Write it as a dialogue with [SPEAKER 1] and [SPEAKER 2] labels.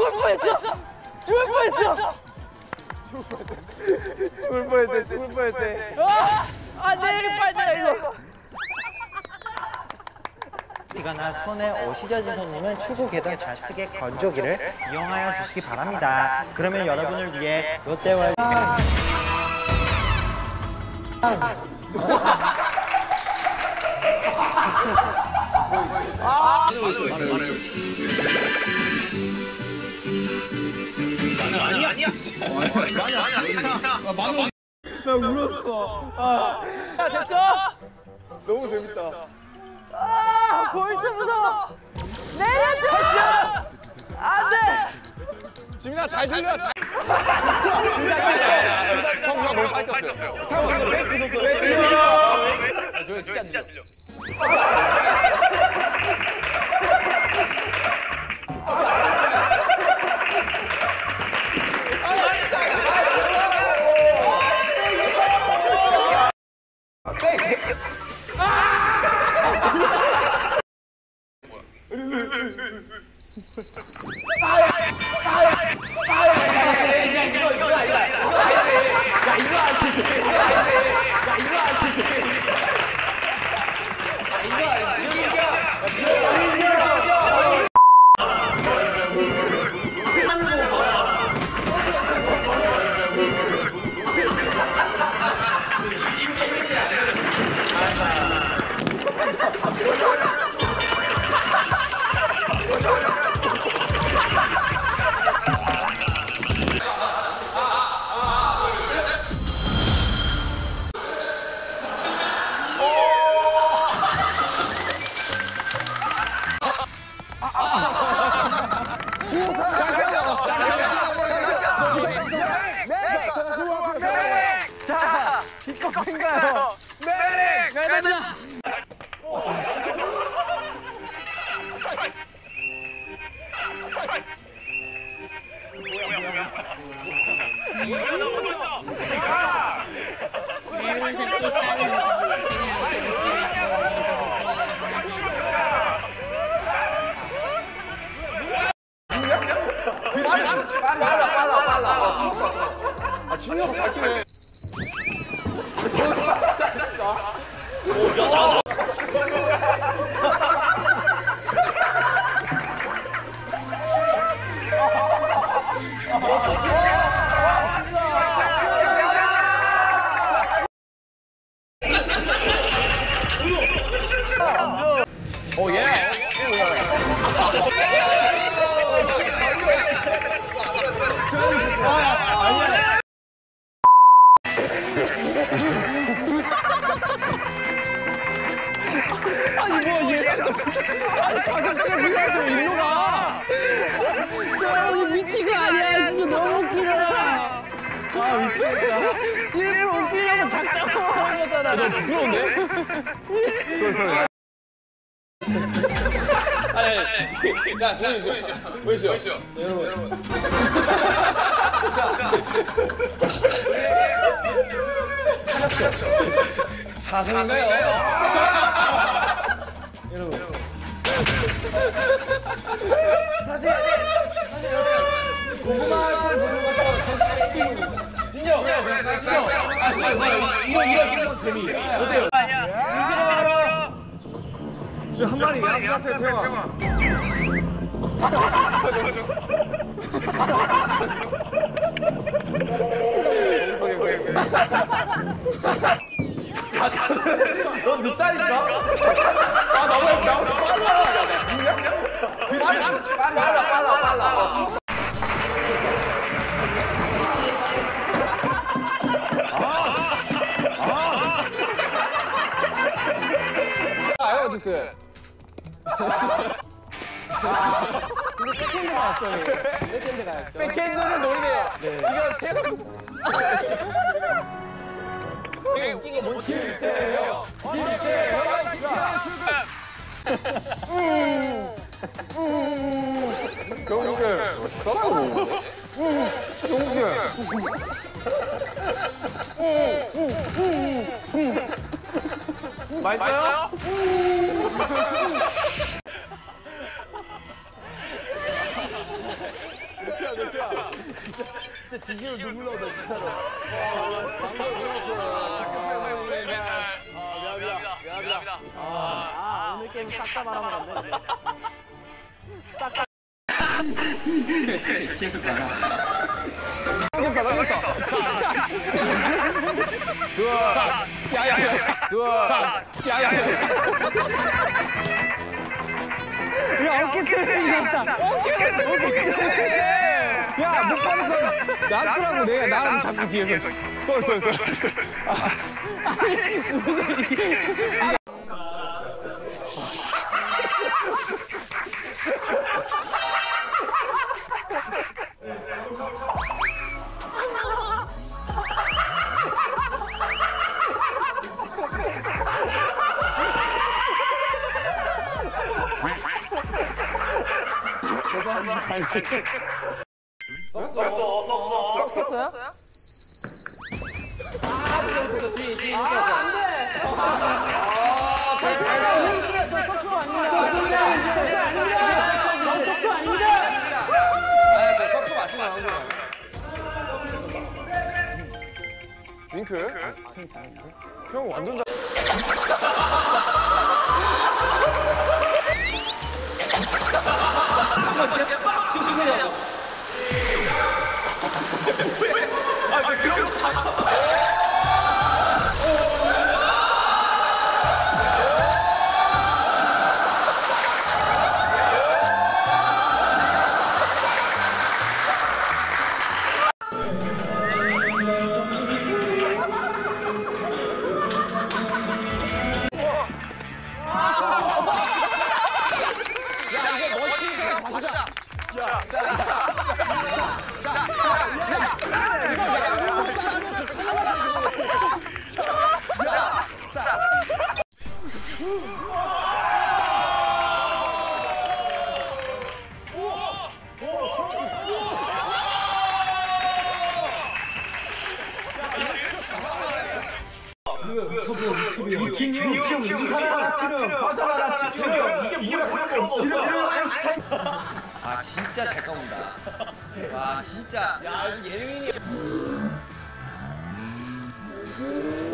[SPEAKER 1] 죽을 뻔했어. 죽을 뻔했어.
[SPEAKER 2] 죽을 뻔했대, 죽을 뻔했대.
[SPEAKER 1] 아, 내 빨리 이거.
[SPEAKER 3] 이거나 손에 옷이 젖은 손님은 출구 계단 좌측의 건조기를 이용하여 주시기 바랍니다. 그러면 여러분을 위해 롯데월
[SPEAKER 2] 나 울었어.
[SPEAKER 1] 야, 됐어?
[SPEAKER 2] 너무 재밌다.
[SPEAKER 1] 아, 벌써 무서워. 내려줘. 안 돼.
[SPEAKER 2] 지민아, 잘 들려. 형수가 너무 뺏겼어요. 상우, 왜 들려?
[SPEAKER 1] 저 진짜 안 들려.
[SPEAKER 2] 자, 기껏 뺀가요? 메릭! 메릭! 빨라. 아, 진영아 잘 치네. 오 예. 아니야. 아니 뭐 얘가 가족들 그래도 일로 가.
[SPEAKER 1] 저 미친 거 아니야. 진짜 너무 웃기다.
[SPEAKER 2] 아 미쳤다.
[SPEAKER 1] 일부러 웃기려고 작정하는 거잖아.
[SPEAKER 2] 너 부끄러운데? 소리. 아니, 자, 보여주시죠. 여러분. 자생인가요? 여러분. 사실 고구마 진정. 이런 재미 어때요? 지금 한 마리 야수하세요, 태영아. 넌 늦다니까? 아, 너무 빨라. 어쨌든. 근데 백핸드가 왔죠. 백핸드가 왔죠. 백핸드를 노리네요. 네. 지금 되게 웃긴 게 뭔지 기대해요. 경욱이 맛있어요?
[SPEAKER 1] 진짜 진심으로 눈물 나온다 진짜로. 미안합니다. 오늘 게임 싹다 말하면 안 돼.
[SPEAKER 2] 야, 못 가는 거 낫더라고. 내가 나랑 자꾸 뒤에서. 쏠.
[SPEAKER 1] 썼어요?
[SPEAKER 2] 윙크? 형 완전 잘. 아, 진짜 잘 까본다. 와, 진짜. 야, 예능인이.